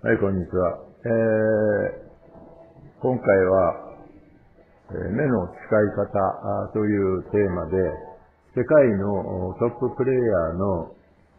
はい、こんにちは。今回は、目の使い方というテーマで、世界のトッププレイヤーの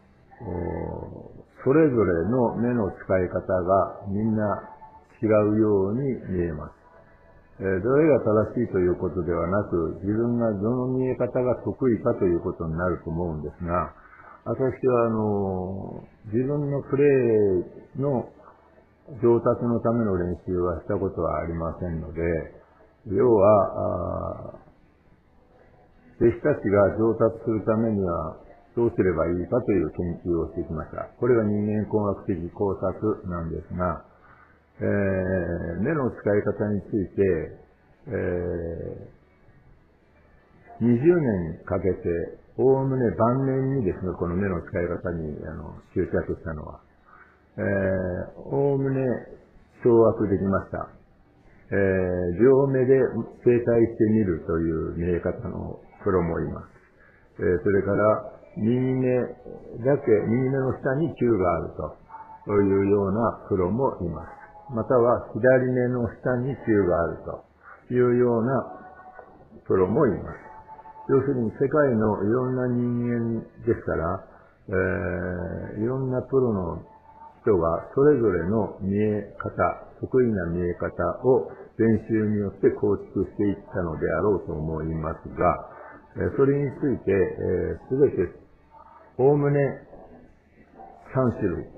それぞれの目の使い方がみんな違うように見えます。どれが正しいということではなく、自分がどの見え方が得意かということになると思うんですが、私は自分のプレイの上達のための練習はしたことはありませんので、要は、弟子たちが上達するためにはどうすればいいかという研究をしてきました。これが人間工学的考察なんですが、目の使い方について、20年かけて、おおむね晩年にですね、この目の使い方に執着したのは、おおむね掌握できました。両目で正対してみるという見え方のプロもいます。それから右目の下に球があるというようなプロもいます。または左目の下に球があるというようなプロもいます。要するに世界のいろんな人間ですから、いろんなプロの人がそれぞれの見え方、得意な見え方を練習によって構築していったのであろうと思いますが、それについて、すべておおむね3種類、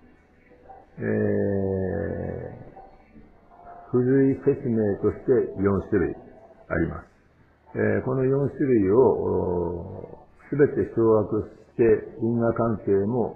付随説明として4種類あります。この4種類をすべて掌握して因果関係も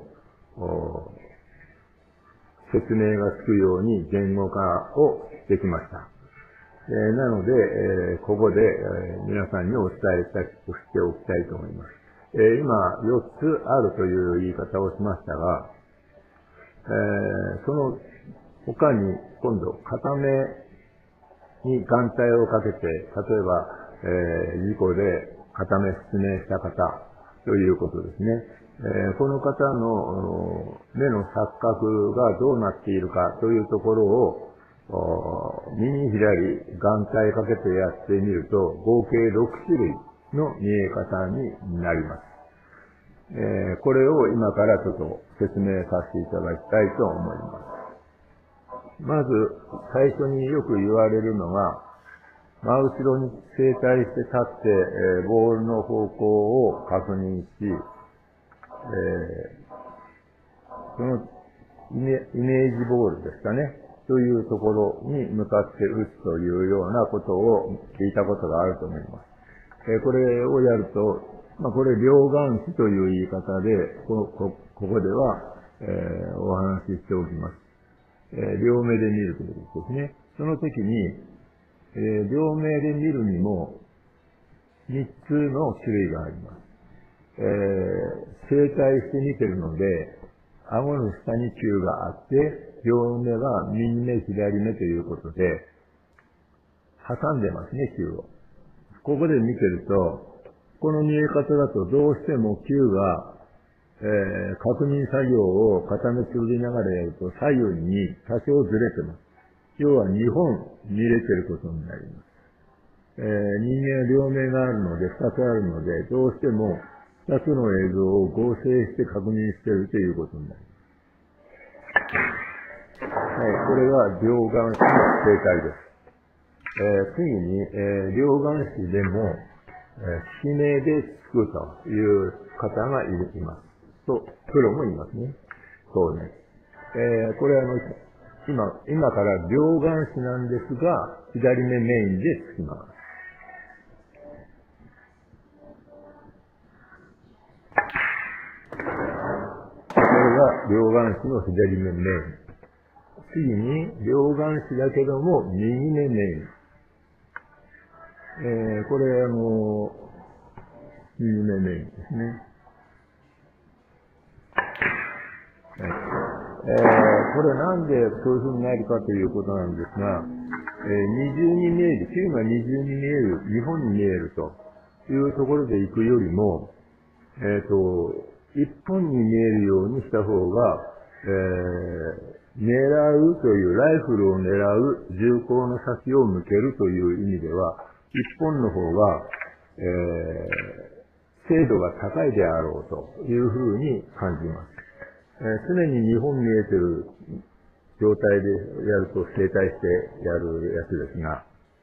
説明がつくように言語化をしてきました。なので、ここで皆さんにお伝えしておきたいと思います。今4つあるという言い方をしましたが、その他に今度片目に眼帯をかけて、例えば事故で片目失明した方ということですね。この方の目の錯覚がどうなっているかというところを右左眼帯かけてやってみると合計6種類の見え方になります。これを今からちょっと説明させていただきたいと思います。まず最初によく言われるのが、真後ろに正対して立って、ボールの方向を確認し、そのイメージボールですかね、というところに向かって打つというようなことを聞いたことがあると思います。これをやると、これ両眼視という言い方で、ここでは、お話ししておきます。両目で見るということですね。その時に、両目で見るにも3つの種類があります。正対して見てるので、顎の下に球があって、両目が右目、左目ということで、挟んでますね、球を。ここで見てると、この見え方だとどうしても球が、確認作業を片目つぶりながらやると左右に多少ずれてます。要は2本見れてることになります。人間は両目があるので、2つあるので、どうしても2つの映像を合成して確認しているということになります。はい、これが両眼視の正解です。次に、両眼視でも、指名でつくという方がいます。と、プロもいますね。そうね。これ今から両眼視なんですが、左目メインでつきます。これが両眼視の左目メイン。次に、両眼視だけども、右目メイン。これ右目メインですね。はい。これなんでそういうふうになるかということなんですが、二重に見える、球が二重に見える、二本に見えるというところで行くよりも、一本に見えるようにした方が、 狙うという、ライフルを狙う銃口の先を向けるという意味では、一本の方が、精度が高いであろうというふうに感じます。常に2本見えている状態でやると正対してやるやつですが、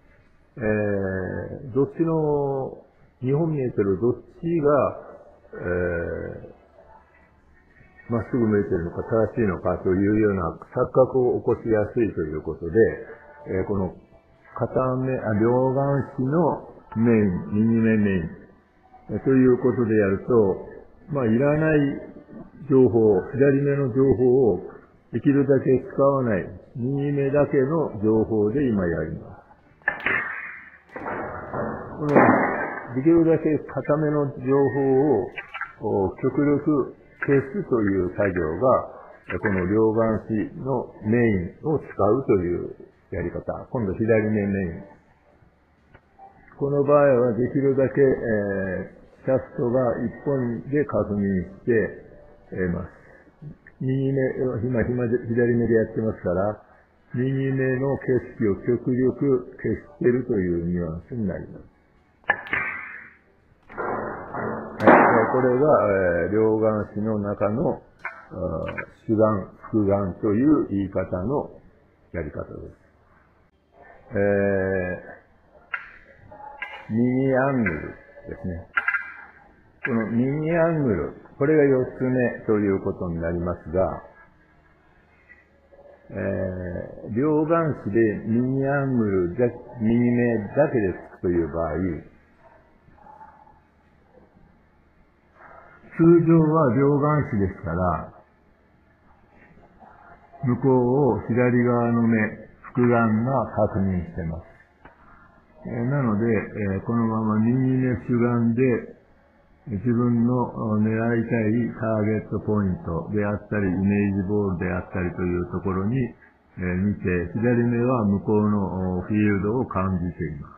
どっちの、2本見えてるどっちが、まっすぐ向いているのか正しいのかというような錯覚を起こしやすいということで、この両眼視のメイン、右目メイン、ということでやると、いらない情報、左目の情報をできるだけ使わない、右目だけの情報で今やります。この、できるだけ固めの情報を極力消すという作業が、この両眼視のメインを使うというやり方。今度左目メイン。この場合はできるだけ、シャフトが一本で確認してます。右目、今左目でやってますから、右目の景色を極力消しているというニュアンスになります。これが、両眼視の中の主眼、複眼という言い方のやり方です。右アングルですね。この右アングル、これが4つ目ということになりますが、両眼視で右アングル右目だけでつくという場合、通常は両眼視ですから、向こうを左側の目、複眼が確認しています。なので、このまま右目主眼で自分の狙いたいターゲットポイントであったり、イメージボールであったりというところに見て、左目は向こうのフィールドを感じています。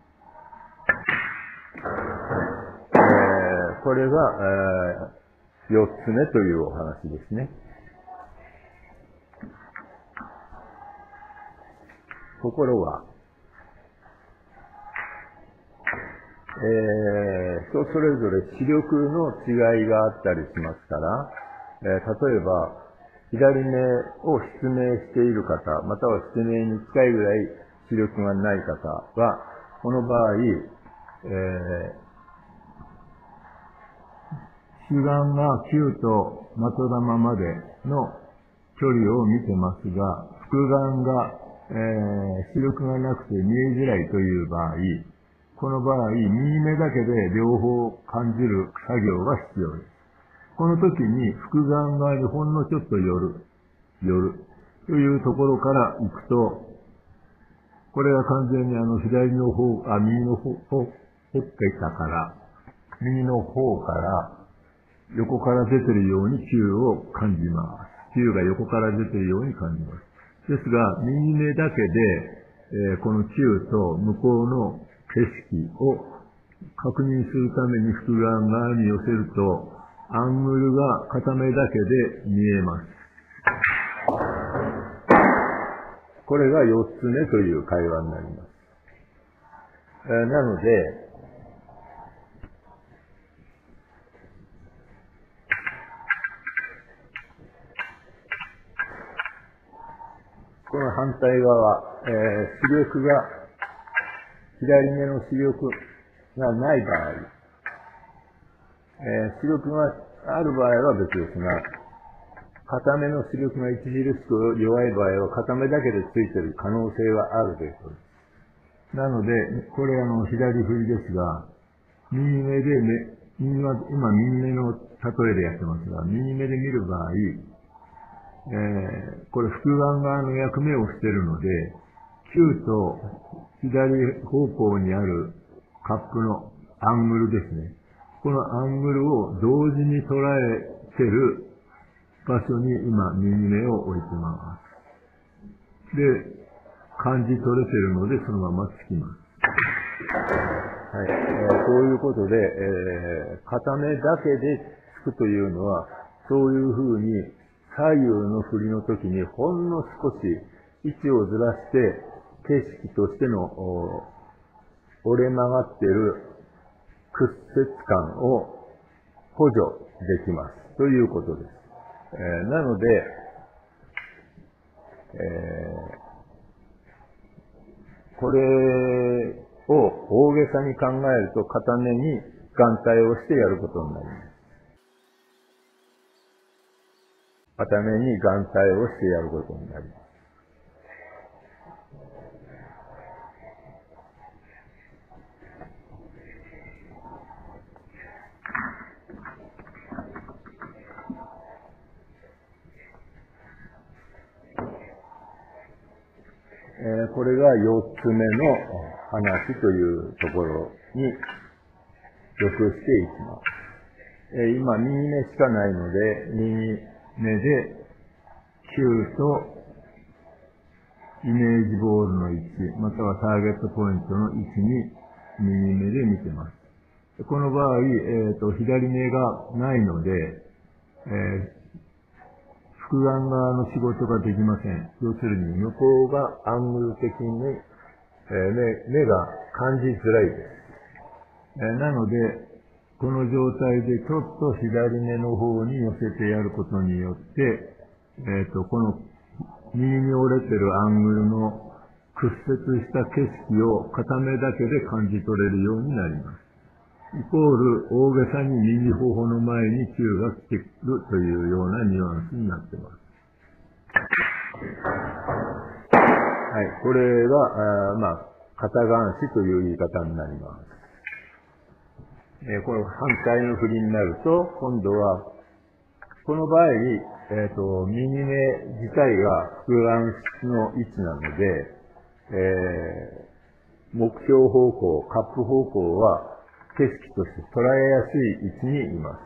これが、4つ目というお話ですね。ところが、人それぞれ視力の違いがあったりしますから、例えば、左目を失明している方、または失明に近いぐらい視力がない方は、この場合、主眼が9と的玉までの距離を見てますが、複眼が、視力がなくて見えづらいという場合、この場合、右目だけで両方感じる作業が必要です。この時に複眼側にほんのちょっと寄るというところから行くと、これは完全に右の方、掘ってきたから、右の方から横から出てるように球を感じます。球が横から出てるように感じます。ですが、右目だけで、この球と向こうの景色を確認するために複眼側に寄せると、アングルが片目だけで見えます。これが4つ目という会話になります。なので、この反対側、視力が、左目の視力がない場合、視力がある場合は別ですが、片目の視力が著しく弱い場合は片目だけでついている可能性はあるということです。なので、これ左振りですが、右目で今右目の例えでやってますが、右目で見る場合、これ複眼側の役目をしているので、球と左方向にあるカップのアングルですね。このアングルを同時に捉えている場所に今右目を置いてます。で、感じ取れているのでそのままつきます。はい。そういうことで、片目だけでつくというのは、そういうふうに左右の振りの時にほんの少し位置をずらして景色としての折れ曲がっている屈折感を補助できますということです。なので、これを大げさに考えると片目に眼帯をしてやることになります。片目に眼帯をしてやることになります。これが4つ目の話というところに属していきます。今、右目しかないので、右目で9とイメージボールの位置、またはターゲットポイントの位置に右目で見てます。この場合、左目がないので、複眼側の仕事ができません。要するに、向こうがアングル的に、目が感じづらいです。なので、この状態でちょっと左目の方に寄せてやることによって、この右に折れてるアングルの屈折した景色を片目だけで感じ取れるようになります。イコール大げさに右頬の前に球が来てくるというようなニュアンスになっています。はい、これが、片眼視という言い方になります。この反対の振りになると、今度は、この場合、右目自体が複眼視の位置なので、目標方向、カップ方向は、景色として捉えやすい位置にいます。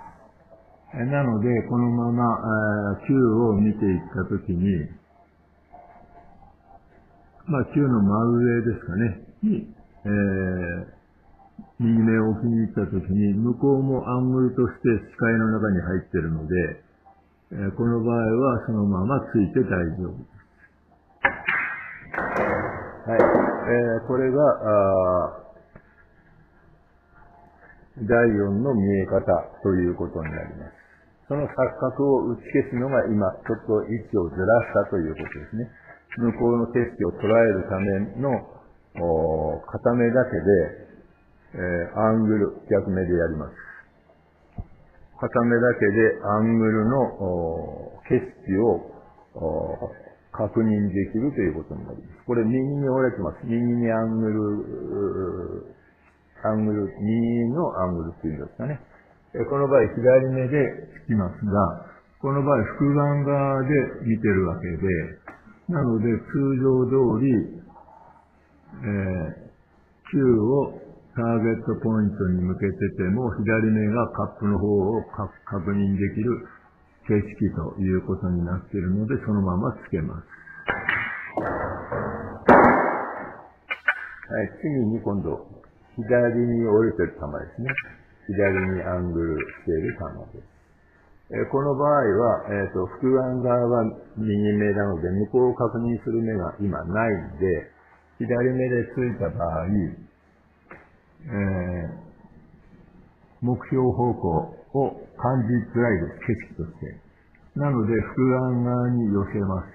なので、このまま球を見ていったときに、球の真上ですかね、に、右目を置きに行ったときに、向こうもアングルとして視界の中に入っているので、この場合はそのままついて大丈夫です。はい。これが、第4の見え方ということになります。その錯覚を打ち消すのが今、ちょっと位置をずらしたということですね。向こうの景色を捉えるための片目だけで、アングル、逆目でやります。片目だけでアングルの景色を確認できるということになります。これ右に折れてます。右にアングル、右のアングルっていうんですかね。この場合、左目でつきますが、この場合、複眼側で見てるわけで、なので、通常通り、球をターゲットポイントに向けてても、左目がカップの方を確認できる景色ということになっているので、そのままつけます。はい、次に今度、左に折れてる球ですね。左にアングルしている球です。この場合は、複眼側は右目なので、向こうを確認する目が今ないんで、左目でついた場合、目標方向を感じづらいです、景色として。なので、複眼側に寄せます。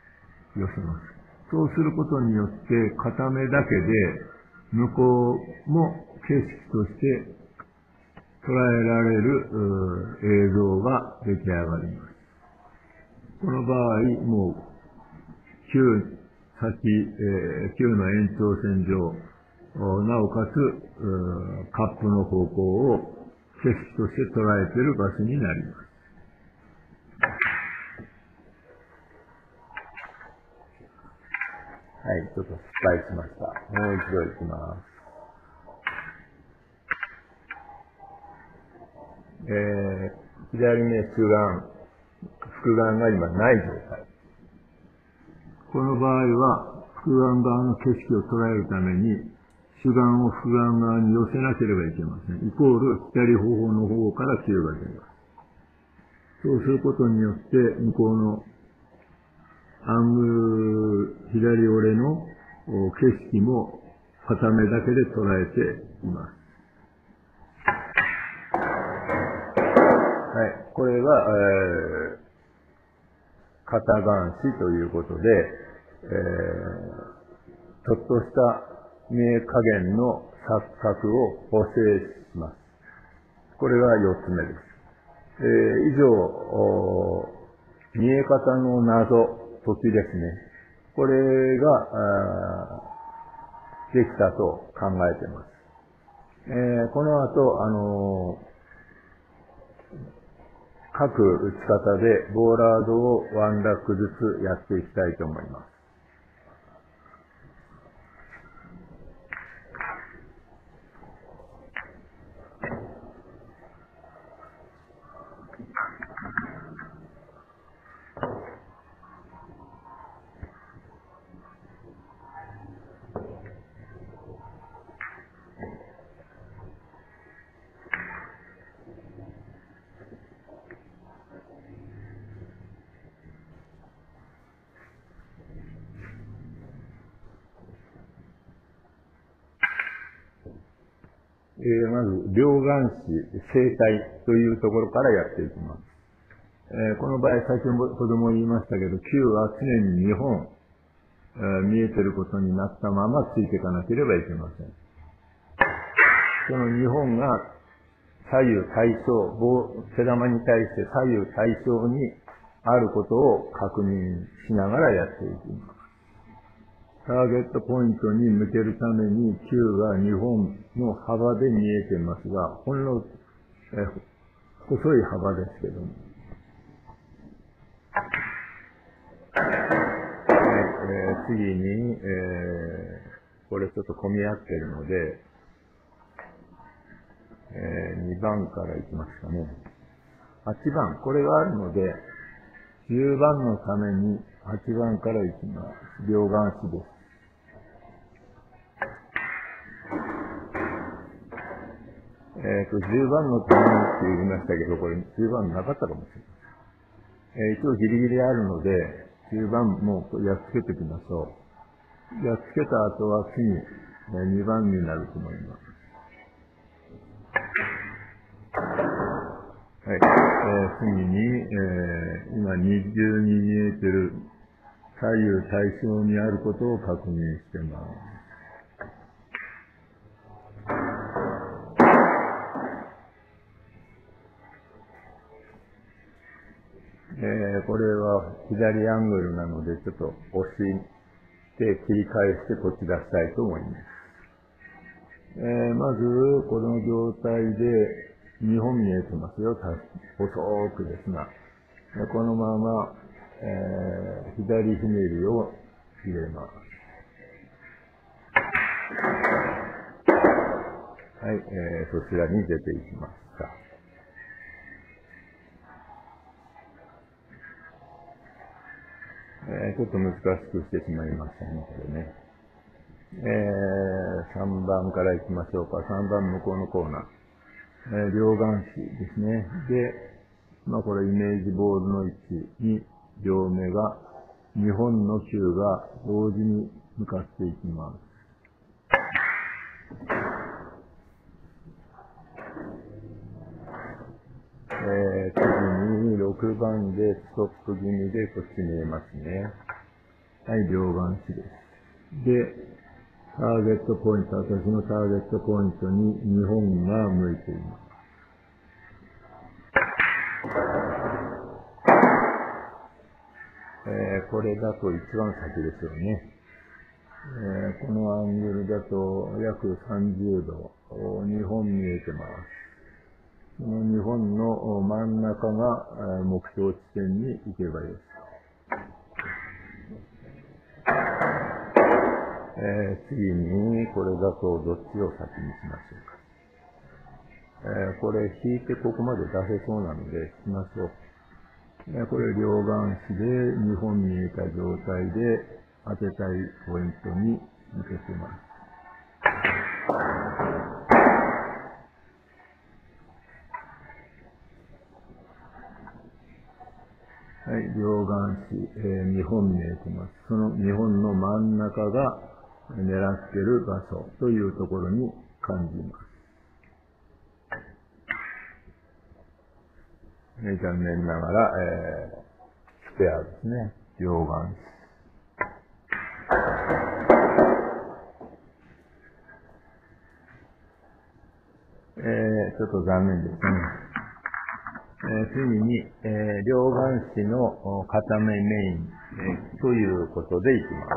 そうすることによって、片目だけで、向こうも景色として捉えられる映像が出来上がります。この場合、もう、球の延長線上、なおかつ、カップの方向を景色として捉えている場所になります。はい、ちょっと失敗しました。もう一度いきます。左目複眼が今ない状態。この場合は、複眼側の景色を捉えるために、主眼を複眼側に寄せなければいけません。イコール、左方向の方から球が出ます。 そうすることによって、向こうのアングル、左折れの景色も片目だけで捉えています。はい。これが、片眼視ということで、ちょっとした見え加減の錯覚を補正します。これが4つ目です。以上、見え方の謎、時ですね。これが、できたと考えています。この後、各打ち方でボーラードをワンラックずつやっていきたいと思います。まず、両眼視、生体というところからやっていきます。この場合、先ほども言いましたけど、球は常に2本、見えてることになったままついていかなければいけません。その2本が左右対称、手玉に対して左右対称にあることを確認しながらやっていきます。ターゲットポイントに向けるために球が2本の幅で見えていますが、ほんの、細い幅ですけども。次に、これちょっと混み合っているので、2番からいきますかね。8番、これがあるので、10番のために8番からいきます。両眼視です。10番のためにって言いましたけど、これ10番なかったかもしれない。一応ギリギリあるので、10番もやっつけておきましょう。やっつけた後は次、2番になると思います。はい。次に、今二重に見えてる左右対称にあることを確認してます。これは左アングルなので、ちょっと押して切り返してこっち出したいと思います。まず、この状態で2本見えてますよ。細くですが。このまま、左ひねりを入れます。はい、そちらに出ていきました。ちょっと難しくしてしまいましたね、これね。3番から行きましょうか。3番向こうのコーナー。両眼視ですね。で、これイメージボールの位置に両目が2本の球が同時に向かっていきます。次に6番でストップ気味でこっち見えますね。はい、両眼視です。で、ターゲットポイント、私のターゲットポイントに2本が向いています。これだと一番先ですよね。このアングルだと約30度、2本見えてます。この2本の真ん中が目標地点に行けばいいです。次に、これだとどっちを先にしましょうか。これ引いてここまで出せそうなのでしましょう。これ両眼視で2本見えた状態で当てたいポイントに向けてます。 はい、両眼視、見本見えてます。その見本の真ん中が狙ってる場所というところに感じます。残念ながら、スペアですね。両眼視。ちょっと残念ですね。次に、両眼視の片目メイン、ということでいきます。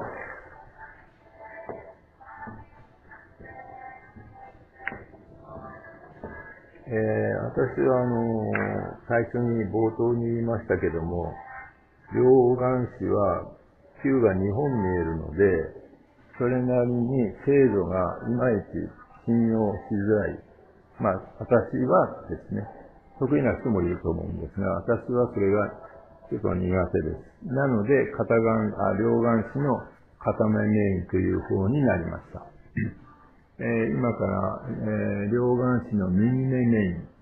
私は最初に冒頭に言いましたけども、両眼視は球が2本見えるので、それなりに精度がいまいち信用しづらい。まあ、私はですね、得意な人もいると思うんですが、私はそれがちょっと苦手です。なので、両眼視の片目メインという方になりました。今から、両眼視の右目メイン。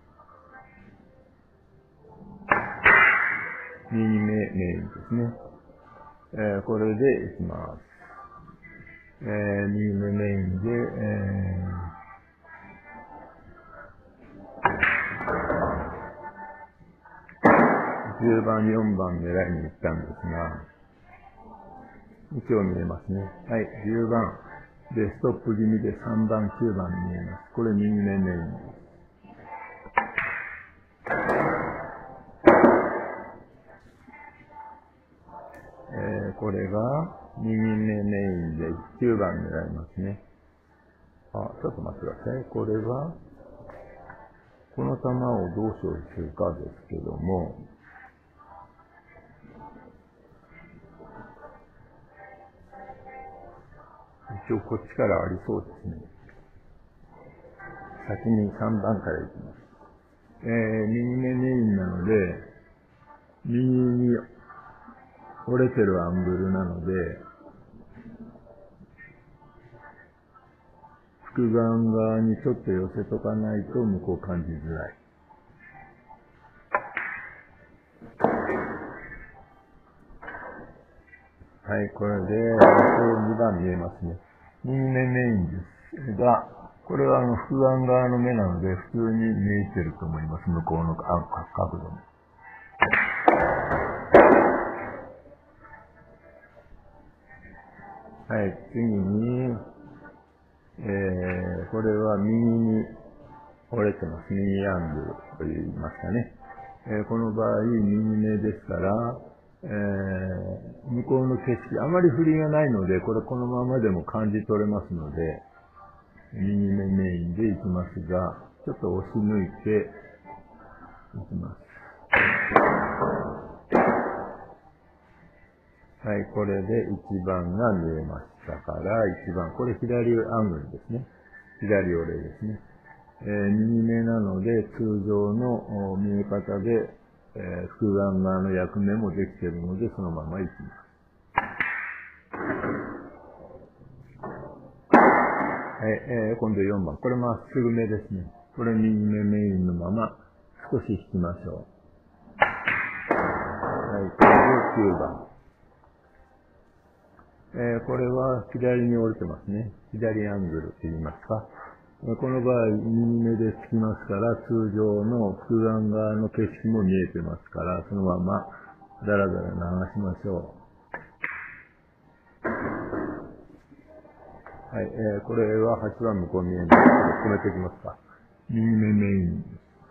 右目メインですね。これでいきます。右目メインで、10番、4番狙いに行ったんですが、一応見えますね。はい、10番でストップ気味で3番、9番見えます。これ右目メインです。これが右目メインで9番狙いますね。ちょっと待ってください。これは、この球をどう処理するかですけども、一応こっちからありそうですね。先に3番からいきます。右目メインなので、右に折れてるアングルなので、複眼側にちょっと寄せとかないと向こう感じづらい。はい、これで、2番見えますね。右目メインですが、これは複眼側の目なので普通に見えてると思います。向こうの角度も。はい、次に、これは右に折れてます。右アングルと言いますかね。この場合、右目ですから、向こうの景色、あまり振りがないので、このままでも感じ取れますので、右目メインでいきますが、ちょっと押し抜いていきます。はい、これで1番が見えましたから、1番、これ左アングルですね。左折れですね。右目なので、通常の見え方で、複眼側の役目もできているので、そのままいきます。はい、今度4番。これまっすぐ目ですね。これ右目メインのまま少し引きましょう。はい、これで9番。これは左に折れてますね。左アングルと言いますか。この場合、右目でつきますから、通常の複眼側の景色も見えてますから、そのままだらだら流しましょう。はい、これは8番向こう見えます。止めていきますか。右目メイン。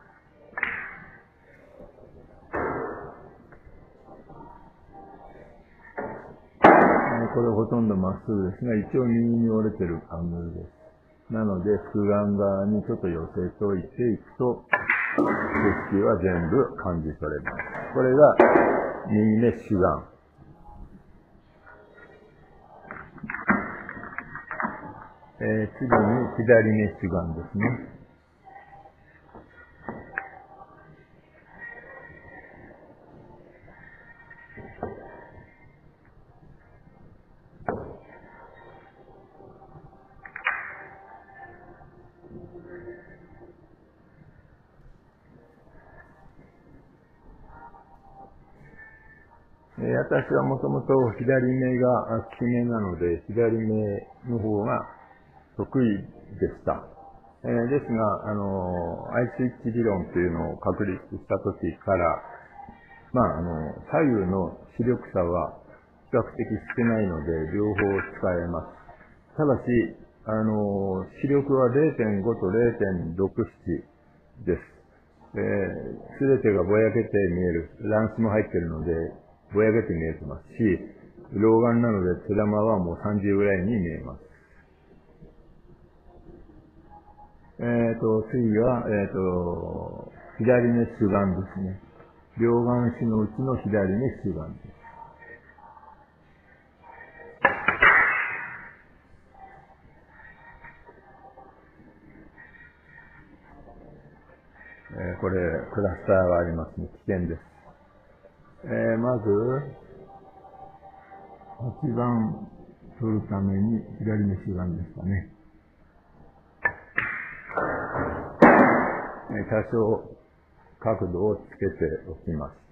これほとんどまっすぐですが、一応右に折れてるアングルです。なので、複眼側にちょっと寄せといていくと、景色は全部感じ取れます。これが右目主眼。次に左目主眼ですね。 私はもともと左目が利き目なので、左目の方が得意でした。ですが、アイスイッチ理論というのを確立した時から、左右の視力差は比較的少ないので、両方使えます。ただし、視力は 0.5 と 0.67 です。すべてがぼやけて見える。乱視も入っているので、ぼやけて見えてますし、老眼なので手玉はもう30ぐらいに見えます。次は、左目主眼ですね。両眼視のうちの左目主眼です。これ、クラスターがありますね。危険です。まず、8番取るために左目主眼ですかね。多少角度をつけておきました。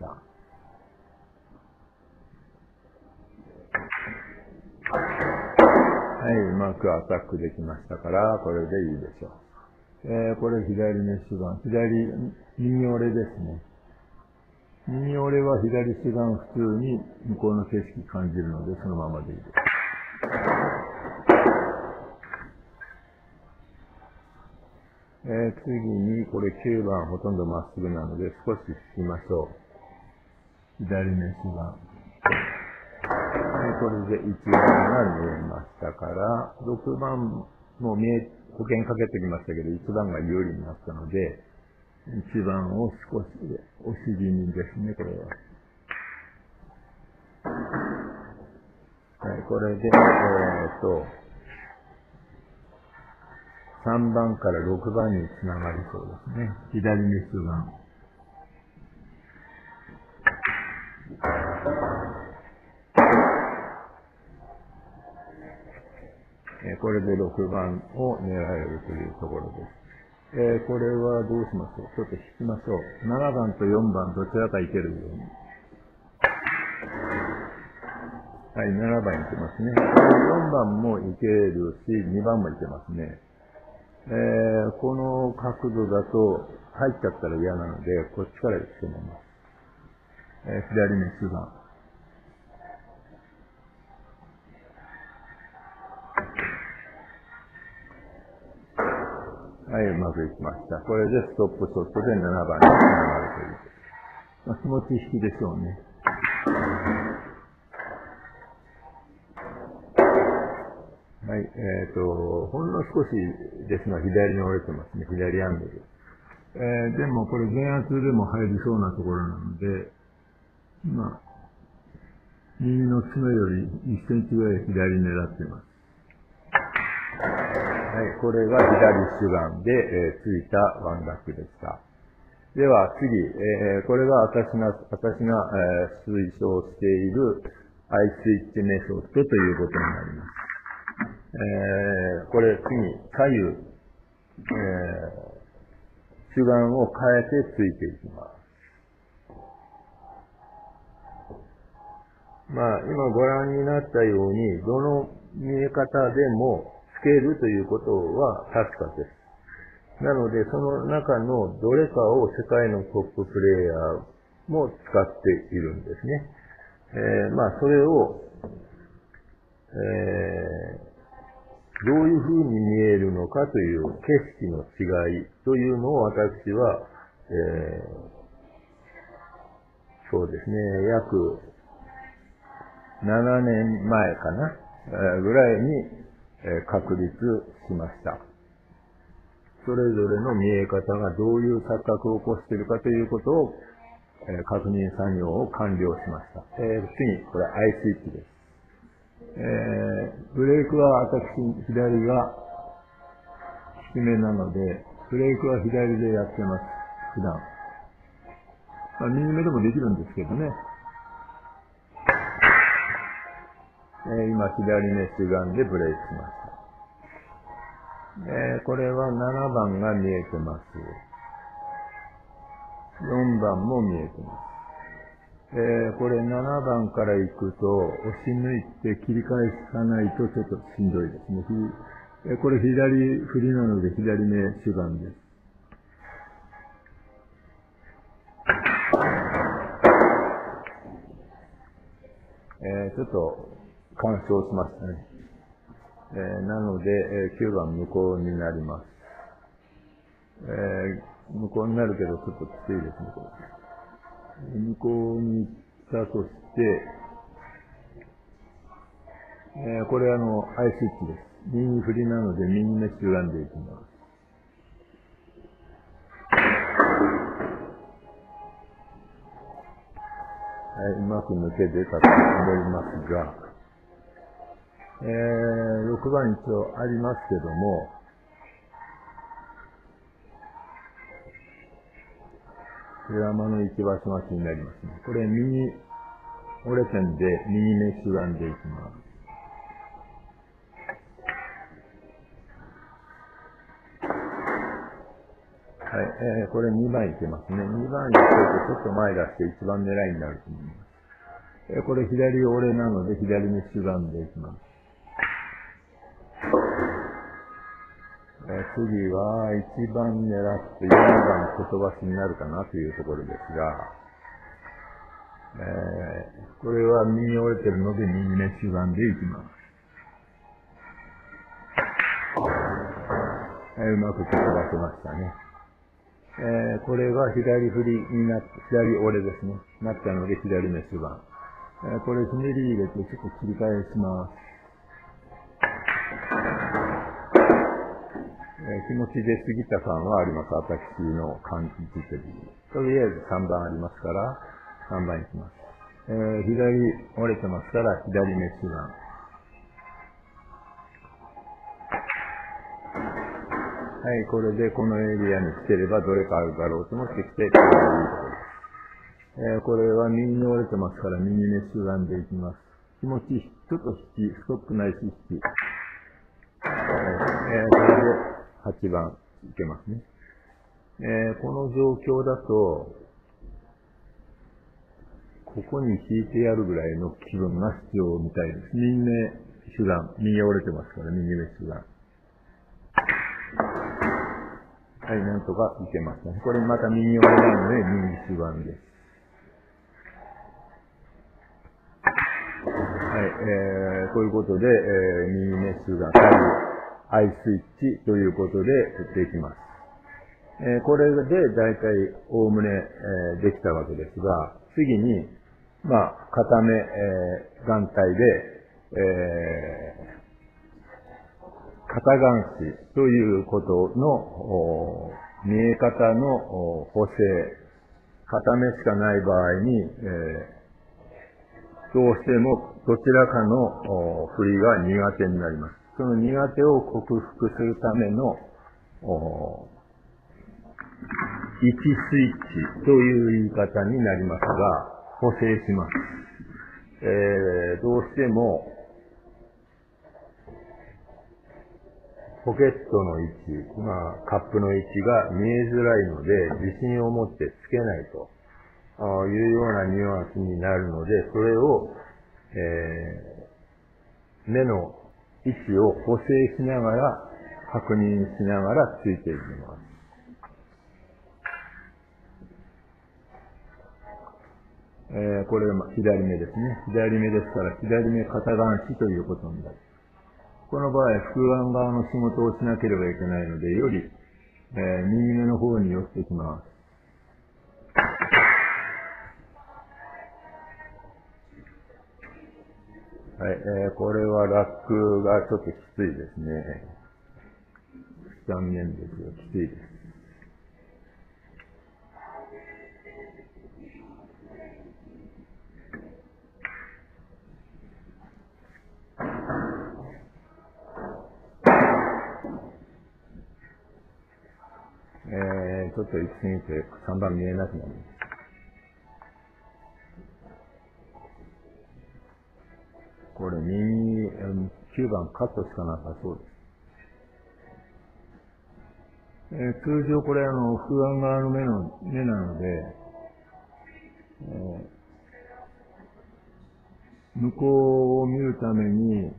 はい、うまくアタックできましたから、これでいいでしょう。これ左目主眼、右折れですね。右折れは左主眼普通に向こうの景色感じるので、そのままでいいです。次に、これ9番ほとんどまっすぐなので、少し引きましょう。左目主眼。これで1番が見えましたから、6番も保険かけてきましたけど、1番が有利になったので、1番を少し押し気味ですね、これは。はい、これで、3番から6番につながりそうですね。左目主眼。これで6番を狙えるというところです。これはどうしましょう。ちょっと引きましょう。7番と4番どちらかいけるように。はい、7番いけますね。4番もいけるし、2番もいけますね。この角度だと入っちゃったら嫌なので、こっちから攻めます。左目主眼。はい、うまくいきました。これでストップショットで7番につながるという。気持ち引きでしょうね。はい、ほんの少しですが、左に折れてますね。左アングル。でもこれ全圧でも入りそうなところなので、右の爪より1センチぐらい左狙っています。はい、これが左主眼で、ついたワンダックでした。では次、これが私が、推奨しているアイスイッチメソッドということになります。これ次、左右、主眼を変えてついていきます。今ご覧になったように、どの見え方でもつけるということは確かです。なので、その中のどれかを世界のトッププレイヤーも使っているんですね。それを、どういうふうに見えるのかという景色の違いというのを私は、そうですね、約7年前かな、ぐらいに、確立しました。それぞれの見え方がどういう錯覚を起こしているかということを、確認作業を完了しました。次、これアイスイッチです。ブレークは私、左が低めなので、ブレークは左でやってます、普段。右目でもできるんですけどね。今、左目主眼でブレークしました。これは7番が見えてます。4番も見えてます。 これ7番から行くと、押し抜いて切り返さないとちょっとしんどいですね。これ左振りなので左目主眼です。ちょっと干渉しましたね。なので、9番無効になります。無効になるけどちょっときついですね、これ。無効に行ったとして、これアイスイッチです。右振りなので右目中眼でいきます。はい、うまく抜け出たと思いますが、6番一応ありますけども、これは間の行き場所待ちになりますね。これ右折れ線で右目主眼でいきます。はい、これ2番いけますね。2番にちょっと前出して1番狙いになると思います。これ左折れなので左目主眼でいきます。次は1番狙って4番外ばしになるかなというところですが、これは右折れてるので右目主眼でいきます。うまく外ばせましたね。これは左振りになって、左折れですね。なったので左目主眼。これひねり入れてちょっと切り返します。気持ち出過ぎた感はあります。私の感じてる。とりあえず3番ありますから、3番いきます。左折れてますから、左目主眼。はい、これでこのエリアに来てればどれかあるだろうと思ってきて、これがいいところです。これは右に折れてますから、右目主眼でいきます。気持ち、ちょっと引き、ストップないし引き。これで、8番いけますね。この状況だと、ここに引いてやるぐらいの気分が必要みたいです。右目主眼、右折れてますから、右目主眼。はい、なんとかいけましたね。これまた右折れなので、右主眼です。はい、こういうことで、右目主眼、アイスイッチということで振っていきます。これで大体おおむね、できたわけですが、次に、片目、眼帯で、片眼視ということの見え方の補正、片目しかない場合に、どうしてもどちらかの振りが苦手になります。その苦手を克服するための1スイッチという言い方になりますが、補正します。どうしてもポケットの位置、カップの位置が見えづらいので、自信を持ってつけないというようなニュアンスになるので、それを、目の位置を補正しながら、確認しながらついていきます。これは左目ですね。左目ですから、左目片眼視ということになる。この場合、複眼側の仕事をしなければいけないので、より、右目の方に寄っていきます。はい、これはラックがちょっときついですね。残念ですよ、きついです。ちょっと行き過ぎて3番見えなくなります。これ右、9番カットしかなさそうです。通常これ複眼側の目なので、 向こうを見るために、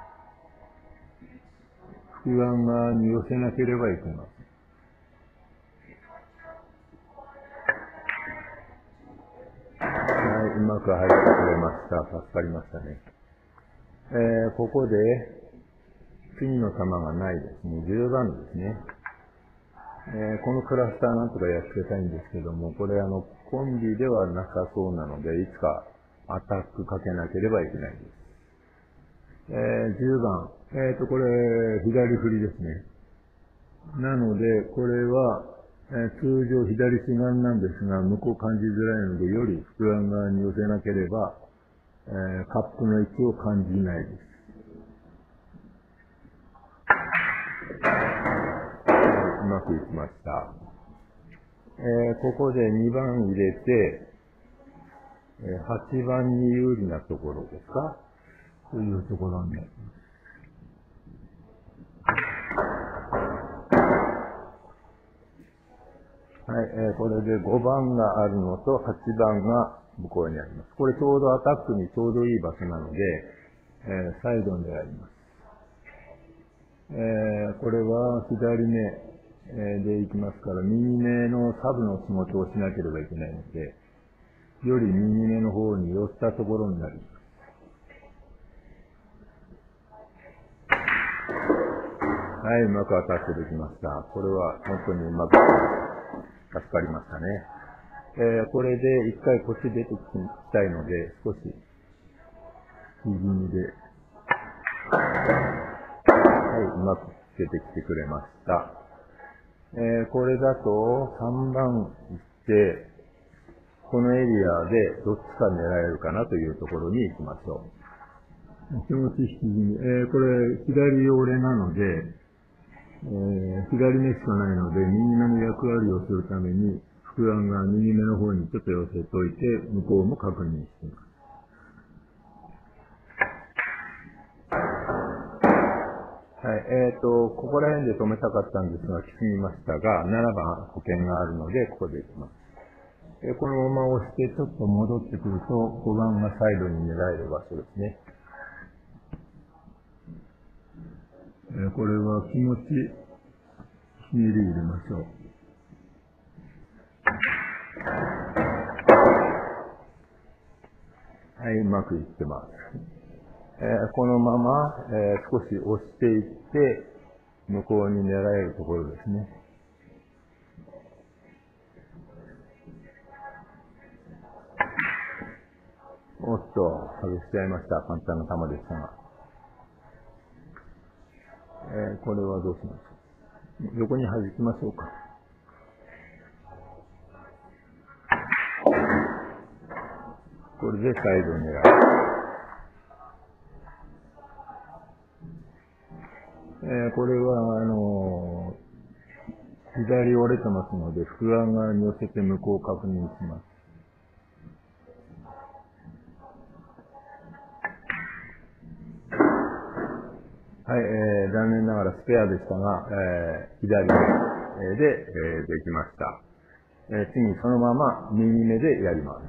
複眼側に寄せなければいけません。はい、うまく入ってくれました。助かりましたね。ここで、次の玉がないですね。10番ですね。このクラスターなんとかやっつけたいんですけども、これコンビではなさそうなので、いつかアタックかけなければいけないです。10番。これ、左振りですね。なので、これは、通常左主眼なんですが、向こう感じづらいので、より複眼側に寄せなければ、カップの位置を感じないです。うまくいきました。ここで2番入れて、8番に有利なところですかというところになります。はい、これで5番があるのと8番が向こうにあります。これちょうどアタックにちょうどいい場所なので、サイドにあります。これは左目でいきますから、右目のサブの仕事をしなければいけないので、より右目の方に寄ったところになります。はい、うまくアタックできました。これは本当にうまく助かりましたね。これで一回こっち出てきたいので、少し右にで、はい、うまく出てきてくれました。これだと3番行って、このエリアでどっちか狙えるかなというところに行きましょう。気持ち引き気味。これ左寄れなので、左目しかないので、右目の役割をするために、複眼が右目の方にちょっと寄せといて、向こうも確認しています。はい、ここら辺で止めたかったんですが、きすぎましたが、7番保険があるので、ここで行きます。このまま押して、ちょっと戻ってくると、5番がサイドに狙える場所ですね。これは気持ち、ひねり入れましょう。はい、うまくいってます。このまま、少し押していって、向こうに狙えるところですね。おっと、外しちゃいました。簡単な球でしたが。これはどうしましょう。横に弾きましょうか。これでサイドに狙う。これは、左折れてますので、複眼側に寄せて向こうを確認します。はい、残念ながらスペアでしたが、左目で、できました。次そのまま右目でやります。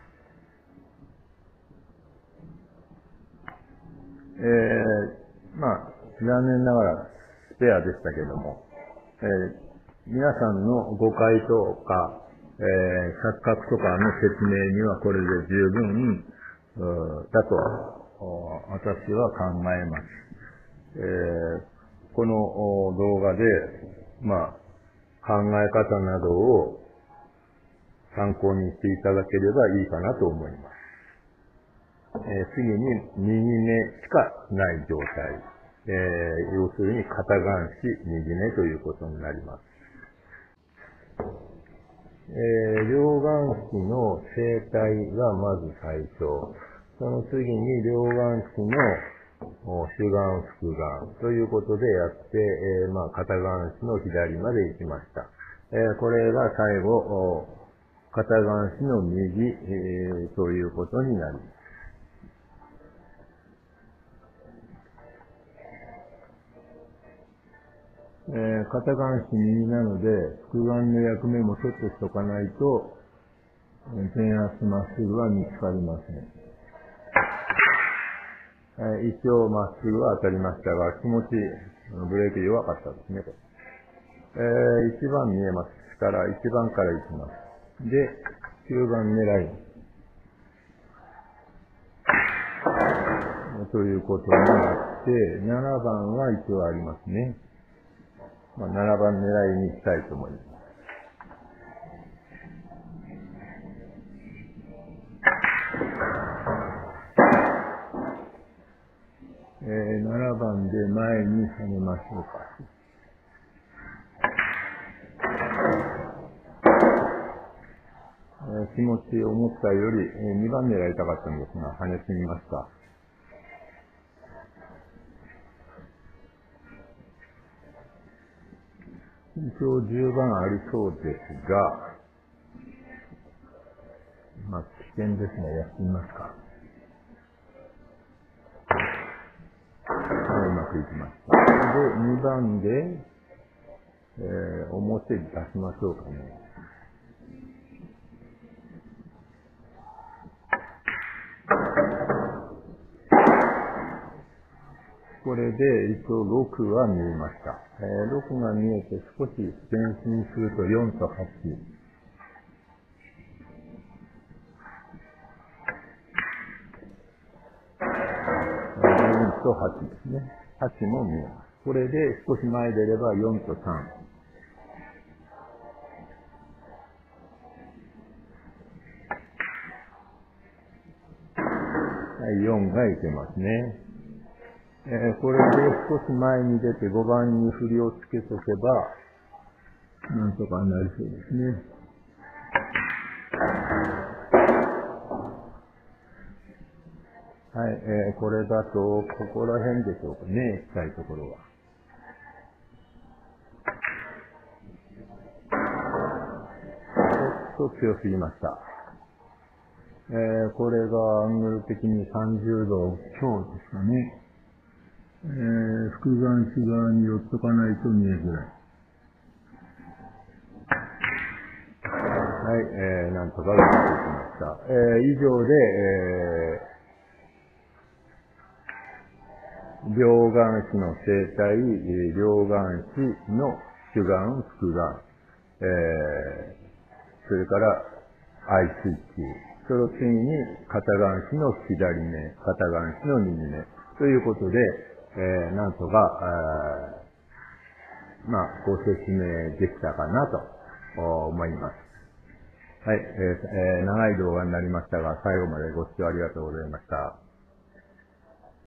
まあ、残念ながらスペアでしたけども、皆さんの誤解とか、錯覚とかの説明にはこれで十分だと私は考えます。この動画で、考え方などを参考にしていただければいいかなと思います。次に右目しかない状態、要するに片眼視右目ということになります。両眼視の生態がまず最初、その次に両眼視の主眼複眼ということでやって、片眼視の左まで行きました。これが最後、片眼視の右、ということになります。片眼視右なので、複眼の役目もちょっとしとかないと、点圧まっすぐは見つかりません。 一応まっすぐは当たりましたが、気持ち、ブレーキ弱かったですね。1番見えますから、1番から行きます。で、9番狙い。ということになって、7番は一応ありますね。7番狙いに行きたいと思います。7番で前に跳ねましょうか。気持ち思ったより、2番狙いたかったんですが、跳ねすぎました。一応10番ありそうですが、危険ですね。やってみますか。うまくいきました。で、2番で、表に出しましょうかね。これで一応6は見えました。6が見えて少し前進すると4と8。4と8ですね。8も見えます。これで少し前出れば4と3。はい、4がいけますね。これで少し前に出て5番に振りをつけとけば、なんとかなりそうですね。はい、これだと、ここら辺でしょうかね、行きたいところは。ちょっと強すぎました。これがアングル的に30度強ですかね。複眼子側に寄っとかないと見えづらい。はい、なんとかうまくいきました。以上で、両眼子の生態、両眼子の主眼、複眼、それからアイスイッチ、その次に片眼子の左目、片眼子の右目ということで、なんとか、ご説明できたかなと思います。はい、長い動画になりましたが、最後までご視聴ありがとうございました。